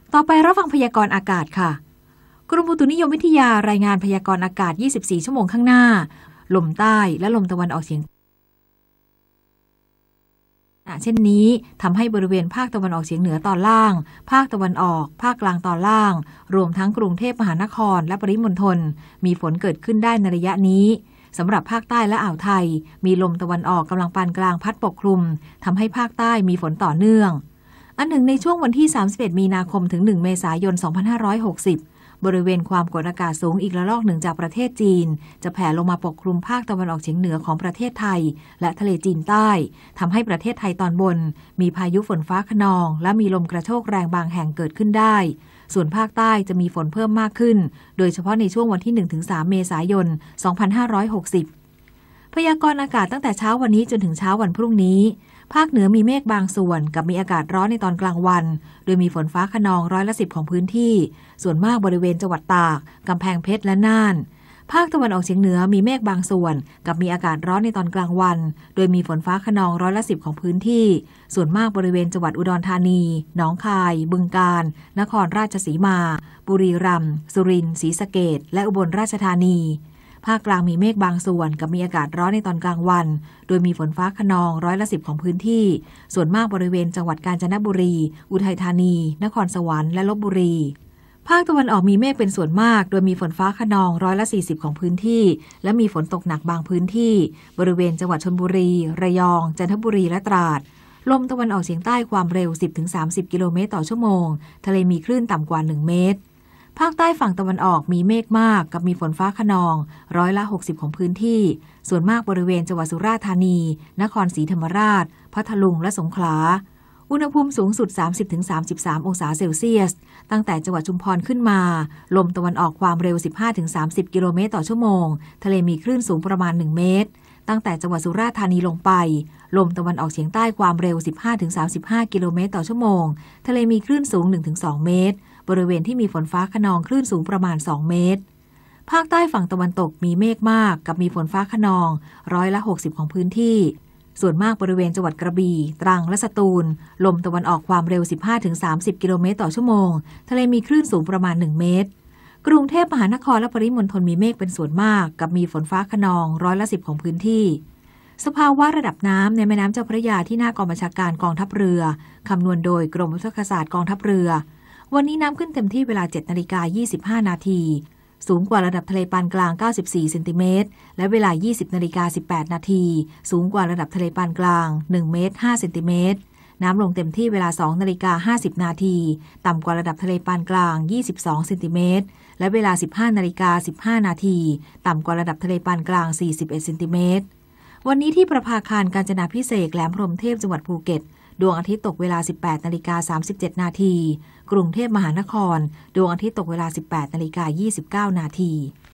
ต่อไปรับฟังพยากรณ์อากาศค่ะกรมอุตุนิยมวิทยารายงานพยากรณ์อากาศ24ชั่วโมงข้างหน้าลมใต้และลมตะวันออกเฉียงเช่นนี้ทำให้บริเวณภาคตะวันออกเฉียงเหนือตอนล่างภาคตะวันออกภาคกลางตอนล่างรวมทั้งกรุงเทพมหานครและปริมณฑลมีฝนเกิดขึ้นได้ในระยะนี้สำหรับภาคใต้และอ่าวไทยมีลมตะวันออกกำลังปานกลางพัดปกคลุมทำให้ภาคใต้มีฝนต่อเนื่องอันหนึ่งในช่วงวันที่31มีนาคมถึง1เมษายน2560บริเวณความกดอากาศสูงอีกระลอกหนึ่งจากประเทศจีนจะแผ่ลงมาปกคลุมภาคตะวันออกเฉียงเหนือของประเทศไทยและทะเลจีนใต้ทำให้ประเทศไทยตอนบนมีพายุฝนฟ้าคะนองและมีลมกระโชกแรงบางแห่งเกิดขึ้นได้ส่วนภาคใต้จะมีฝนเพิ่มมากขึ้นโดยเฉพาะในช่วงวันที่ 1-3 เมษายน 2560พยากรณ์อากาศตั้งแต่เช้าวันนี้จนถึงเช้าวันพรุ่งนี้ภาคเหนือมีเมฆบางส่วนกับมีอากาศร้อนในตอนกลางวันโดยมีฝนฟ้าคะนอง10%ของพื้นที่ส่วนมากบริเวณจังหวัดตากกำแพงเพชรและน่านภาคตะวันออกเฉียงเหนือมีเมฆบางส่วนกับมีอากาศร้อนในตอนกลางวันโดยมีฝนฟ้าคะนอง10%ของพื้นที่ส่วนมากบริเวณจังหวัดอุดรธานีหนองคายบึงกาฬนครราชสีมาบุรีรัมย์สุรินทร์ศรีสะเกษและอุบลราชธานีภาคกลางมีเมฆบางส่วนกับมีอากาศร้อนในตอนกลางวันโดยมีฝนฟ้าคะนอง10%ของพื้นที่ส่วนมากบริเวณจังหวัดกาญจนบุรีอุทัยธานีนครสวรรค์และลพบุรีภาคตะวันออกมีเมฆเป็นส่วนมากโดยมีฝนฟ้าคะนอง40%ของพื้นที่และมีฝนตกหนักบางพื้นที่บริเวณจังหวัดชลบุรีระยองจันทบุรีและตราดลมตะวันออกเฉียงใต้ความเร็ว 10-30 กิโลเมตรต่อชั่วโมงทะเลมีคลื่นต่ำกว่า1เมตรภาคใต้ฝั่งตะวันออกมีเมฆมากกับมีฝนฟ้าคะนอง60%ของพื้นที่ส่วนมากบริเวณจังหวัดสุราษฎร์ธานีนครศรีธรรมราชพัทลุงและสงขลาอุณหภูมิสูงสุด 30-33 องศาเซลเซียสตั้งแต่จังหวัดชุมพรขึ้นมาลมตะวันออกความเร็ว 15-30 กิโลเมตรต่อชั่วโมงทะเลมีคลื่นสูงประมาณ1เมตรตั้งแต่จังหวัดสุราษฎร์ธานีลงไปลมตะวันออกเฉียงใต้ความเร็ว 15-35 กิโลเมตรต่อชั่วโมงทะเลมีคลื่นสูง 1-2 เมตรบริเวณที่มีฝนฟ้าคะนองคลื่นสูงประมาณ2เมตรภาคใต้ฝั่งตะวันตกมีเมฆมากกับมีฝนฟ้าคะนอง60%ของพื้นที่ส่วนมากบริเวณจังหวัดกระบี่ตรังและสตูลลมตะวันออกความเร็ว 15-30 กิโลเมตรต่อชั่วโมงทะเลมีคลื่นสูงประมาณ1เมตรกรุงเทพมหานครและปริมณฑลมีเมฆเป็นส่วนมากกับมีฝนฟ้าคะนอง10%ของพื้นที่สภาวะระดับน้ำในแม่น้ำเจ้าพระยาที่หน้ากองบัญชาการกองทัพเรือคำนวณโดยกรมวิทยาศาสตร์กองทัพเรือวันนี้น้ำขึ้นเต็มที่เวลา 7:25 นาทีสูงกว่าระดับทะเลปานกลาง94เซนติเมตรและเวลา 20:18 นาทีสูงกว่าระดับทะเลปานกลาง1เมตร5เซนติเมตรน้ำลงเต็มที่เวลา 2:50 นาทีต่ำกว่าระดับทะเลปานกลาง22เซนติเมตรและเวลา 15:15 นาทีต่ำกว่าระดับทะเลปานกลาง41เซนติเมตรวันนี้ที่ประภาคารกาญจนาภิเษกแหลมพรหมเทพจังหวัดภูเก็ตดวงอาทิตย์ตกเวลา 18:37 นาทีกรุงเทพมหานครดวงอาทิตย์ตกเวลา 18:29 นาที